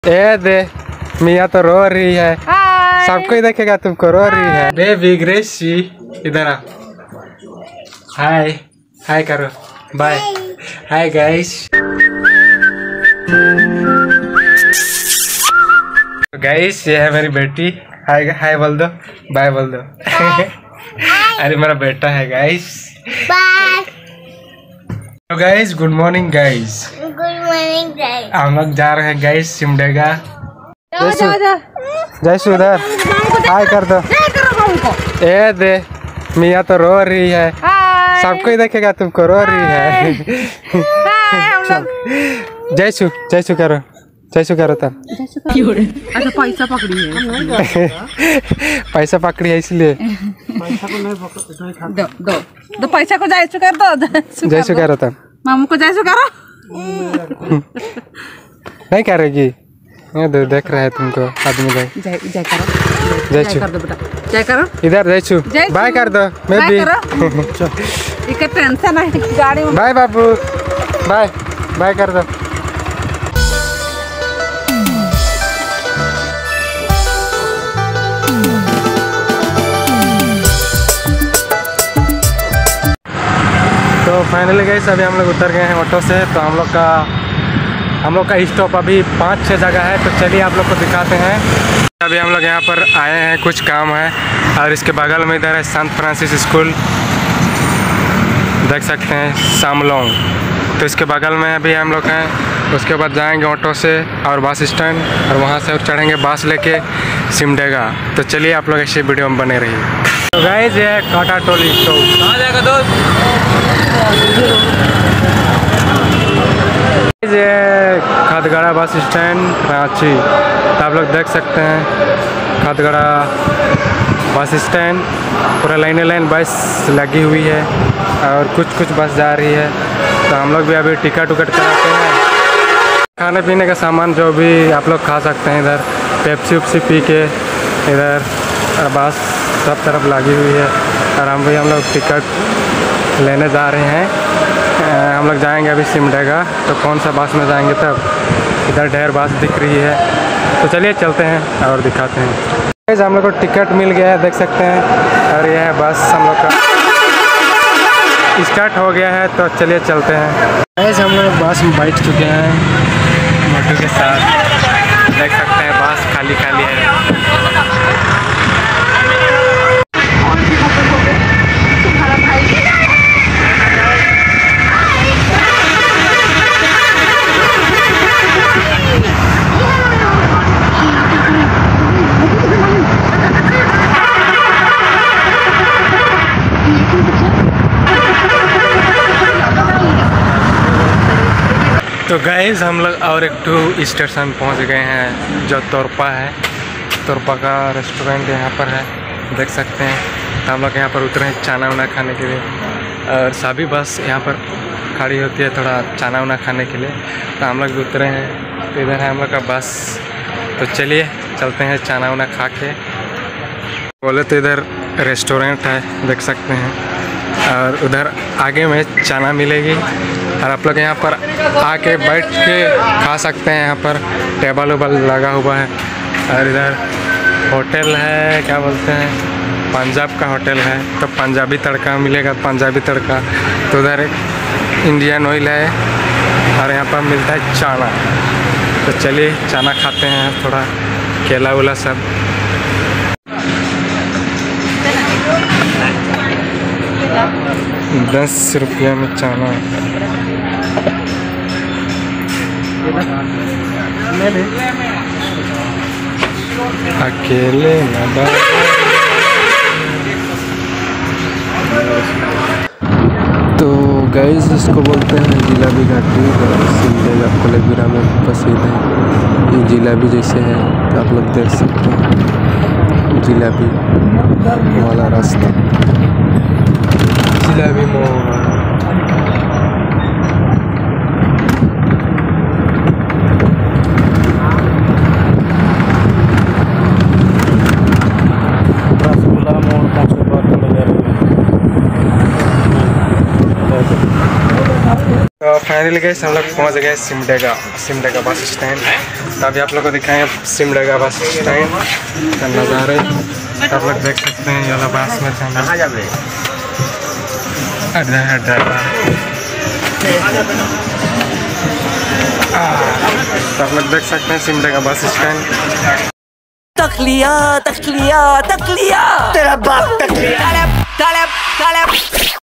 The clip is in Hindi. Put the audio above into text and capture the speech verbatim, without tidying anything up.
ए दे मियाँ तो रो रही है, सबको ही देखेगा तुमको रो रही है। बेबी ग्रेसी इधर आ, हाय हाय करो, बाय हाय गाइस। गाइस ये है मेरी बेटी, हाय हाय बोल दो, बाय बोल दो। अरे मेरा बेटा है गाइस, बाय। तो guys good morning guys, good morning guys. हम लोग जा रहे हैं गाइस सिमडेगा। जैसू उधर हाय कर दो। ए दे मियाँ तो रो रही है, सबको ही देखेगा तुमको रो रही है। जैसू जैसू करो, जैसू करो तब। अच्छा पैसा पकड़ी है, पैसा पकड़ी है इसलिए। दो दो दो पैसा को जैसू कर दो, जैसू करो तब। मामू को जैसू करो। नहीं करेगी, ये दे, देख रहा है तुमको आदमी। जय जय करो, जैसू कर दो बेटा, जय करो इधर। जैसू बाय कर दो, मैं भी एक टेंशन है गाड़ी में। बाय बाबू, बाय बाय कर दो। तो फाइनली गाइस अभी हम लोग उतर गए हैं ऑटो से। तो हम लोग का हम लोग का स्टॉप अभी पाँच छः जगह है, तो चलिए आप लोग को दिखाते हैं। अभी हम लोग यहाँ पर आए हैं, कुछ काम है। और इसके बगल में इधर है सेंट फ्रांसिस स्कूल, देख सकते हैं सामलोंग। तो इसके बगल में अभी हम लोग हैं। उसके बाद जाएंगे ऑटो से और बस स्टैंड, और वहाँ से और चढ़ेंगे बस लेके सिमडेगा। तो चलिए आप लोग ऐसे वीडियो में बने रहिए। तो गाइस ये है काटा टोली चौक, कहाँ जाएगा दोस्त? ये खदगड़ा बस स्टैंड रांची। तो आप लोग देख सकते हैं खदगड़ा बस स्टैंड, पूरा लाइन लाइन बस लगी हुई है और कुछ कुछ बस जा रही है। तो हम लोग भी अभी टिकट उकट कराते हैं। खाने पीने का सामान जो भी आप लोग खा सकते हैं इधर, पेप्सी उप्सी पी के इधर, और बस सब तरफ लगी हुई है। और हम भी हम लोग टिकट लेने जा रहे हैं। हम लोग जाएंगे अभी सिमडेगा। तो कौन सा बस में जाएंगे तब, इधर ढेर बस दिख रही है। तो चलिए चलते हैं और दिखाते हैं। हम लोग को टिकट मिल गया है, देख सकते हैं। और यह है बस हम लोग का स्टार्ट हो गया है। तो चलिए चलते हैं। ऐसे हम लोग बस में बैठ चुके हैं मोटू के साथ, देख सकते हैं बस खाली खाली है। तो गाइस हम लोग और एक टू स्टेशन पहुंच गए हैं, जो तोरपा है। तोरपा का रेस्टोरेंट यहाँ पर है, देख सकते हैं। तो हम लोग यहाँ पर उतरे हैं चाना उना खाने के लिए। और सभी बस यहाँ पर खड़ी होती है थोड़ा चाना उना खाने के लिए। तो हम लोग भी उतरे हैं। तो इधर है हम लोग का बस। तो चलिए चलते हैं चाना उना खा के। बोले तो इधर रेस्टोरेंट है, देख सकते हैं। और उधर आगे में चाना मिलेगी, और आप लोग यहाँ पर आके बैठ के खा सकते हैं। यहाँ पर टेबल वेबल लगा हुआ है। और इधर होटल है, क्या बोलते हैं, पंजाब का होटल है। तो पंजाबी तड़का मिलेगा, पंजाबी तड़का। तो उधर एक इंडियन ऑयल है, और यहाँ पर मिलता है चाना। तो चलिए चाना खाते हैं, थोड़ा केला वेला सब। दस रुपया में चाना। अकेले न। तो गाइस इसको बोलते हैं जिलाबी घाटी, सिमडेगा कोलेबिरा में प्रसिद्ध है। ये जिलाबी जैसे है, तो आप लोग देख सकते हैं जिलाबी वाला रास्ता, जिलाबी मोड़। फाइनली गाइस हम लोग पहुँच गए सिमडेगा सिमडेगा बस स्टैंड। तो अभी आप लोग को दिखाएंगे सिमडेगा बस स्टैंड का नज़ारे। तो आप लोग देख सकते हैं ये वाला बस में कहाँ जाए ड्राइवर। तो आप लोग देख सकते हैं सिमडेगा बस स्टैंड। तकलिया तकलिया तकलिया तेरा बाप तकलिया।